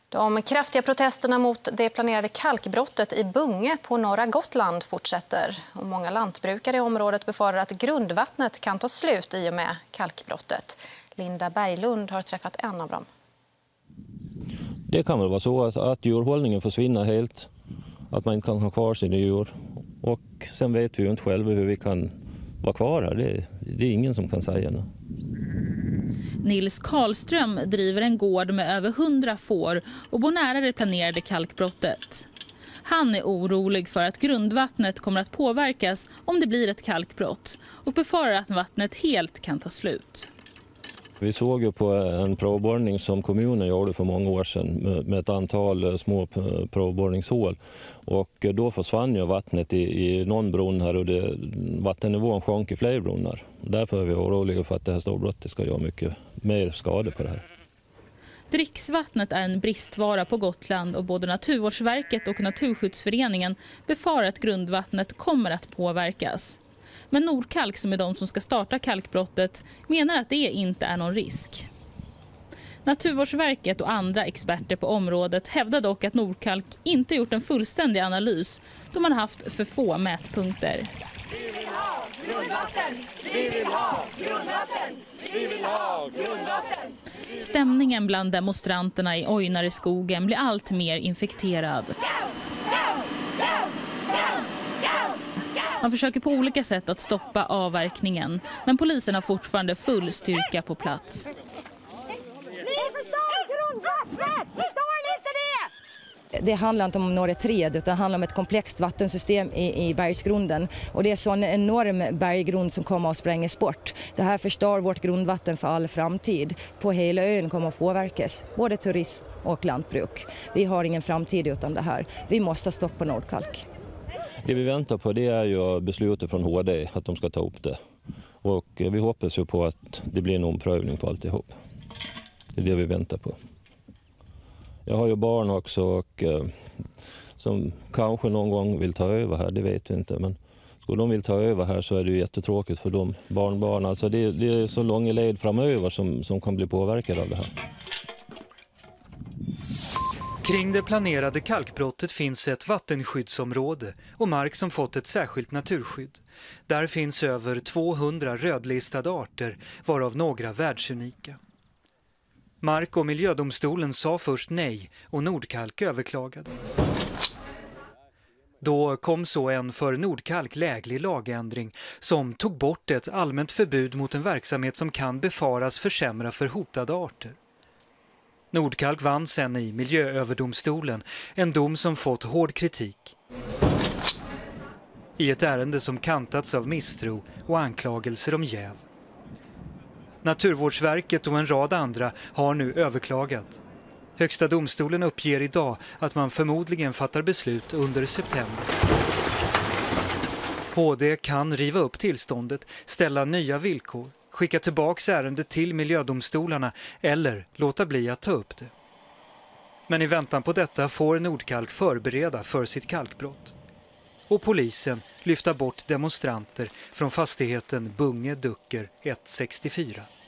De kraftiga protesterna mot det planerade kalkbrottet i Bunge på norra Gotland fortsätter. Och många lantbrukare i området befarar att grundvattnet kan ta slut i och med kalkbrottet. Linda Berglund har träffat en av dem. Det kan väl vara så att djurhållningen försvinner helt, att man inte kan ha kvar sina djur. Och sen vet vi ju inte själva hur vi kan vara kvar här. Det är ingen som kan säga nu. Nils Karlström driver en gård med över 100 får och bor nära det planerade kalkbrottet. Han är orolig för att grundvattnet kommer att påverkas om det blir ett kalkbrott och befarar att vattnet helt kan ta slut. Vi såg ju på en provborrning som kommunen gjorde för många år sedan med ett antal små provborrningshål. Och då försvann ju vattnet i någon brunn här och vattennivån sjönk i fler brunnar. Därför är vi oroliga för att det här storbrottet ska göra mycket mer skada på det här. Dricksvattnet är en bristvara på Gotland och både Naturvårdsverket och Naturskyddsföreningen befarar att grundvattnet kommer att påverkas. Men Nordkalk, som är de som ska starta kalkbrottet, menar att det inte är någon risk. Naturvårdsverket och andra experter på området hävdar dock att Nordkalk inte gjort en fullständig analys då man haft för få mätpunkter. Vi vill ha grundvatten! Vi vill ha grundvatten! Vi vill ha grundvatten! Stämningen bland demonstranterna i Ojnareskogen blir allt mer infekterad. Man försöker på olika sätt att stoppa avverkningen, men polisen har fortfarande full styrka på plats. Ni förstår grundvattnet! Förstår ni inte det? Det handlar inte om några träd utan det handlar om ett komplext vattensystem i bergsgrunden. Och det är så en enorm berggrund som kommer att sprängas bort. Det här förstör vårt grundvatten för all framtid. På hela ön kommer att påverkas, både turism och lantbruk. Vi har ingen framtid utan det här. Vi måste stoppa Nordkalk. Det vi väntar på det är ju beslutet från HD att de ska ta upp det. Och vi hoppas ju på att det blir en omprövning på alltihop. Det är det vi väntar på. Jag har ju barn också och som kanske någon gång vill ta över här, det vet vi inte. Men skulle de vill ta över här så är det ju jättetråkigt för dem, barnbarn. Alltså det är så långa led framöver som kan bli påverkade av det här. Kring det planerade kalkbrottet finns ett vattenskyddsområde och mark som fått ett särskilt naturskydd. Där finns över 200 rödlistade arter, varav några världsunika. Mark- och miljödomstolen sa först nej och Nordkalk överklagade. Då kom så en för Nordkalk läglig lagändring som tog bort ett allmänt förbud mot en verksamhet som kan befaras försämra för hotade arter. Nordkalk vann sen i miljööverdomstolen, en dom som fått hård kritik. I ett ärende som kantats av misstro och anklagelser om jäv. Naturvårdsverket och en rad andra har nu överklagat. Högsta domstolen uppger idag att man förmodligen fattar beslut under september. HD kan riva upp tillståndet, ställa nya villkor, skicka tillbaka ärendet till miljödomstolarna eller låta bli att ta upp det. Men i väntan på detta får Nordkalk förbereda för sitt kalkbrott. Och polisen lyfta bort demonstranter från fastigheten Bunge Ducker 164.